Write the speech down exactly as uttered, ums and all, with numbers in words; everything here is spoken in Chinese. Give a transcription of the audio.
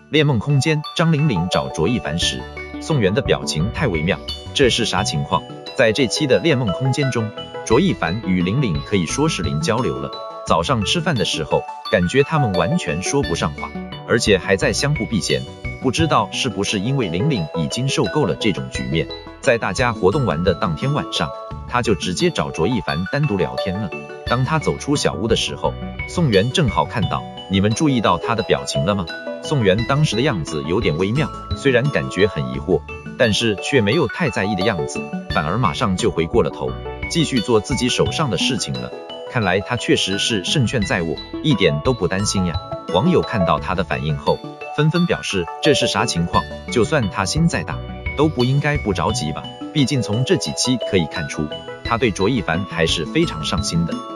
恋梦空间，张玲玲找卓一凡时，宋元的表情太微妙，这是啥情况？在这期的恋梦空间中，卓一凡与玲玲可以说是零交流了。早上吃饭的时候，感觉他们完全说不上话，而且还在相互避嫌。不知道是不是因为玲玲已经受够了这种局面，在大家活动完的当天晚上，他就直接找卓一凡单独聊天了。当他走出小屋的时候，宋元正好看到。你们注意到他的表情了吗？宋元当时的样子有点微妙，虽然感觉很疑惑，但是却没有太在意的样子，反而马上就回过了头，继续做自己手上的事情了。看来他确实是胜券在握，一点都不担心呀。网友看到他的反应后，纷纷表示这是啥情况？就算他心再大，都不应该不着急吧？毕竟从这几期可以看出，他对卓一凡还是非常上心的。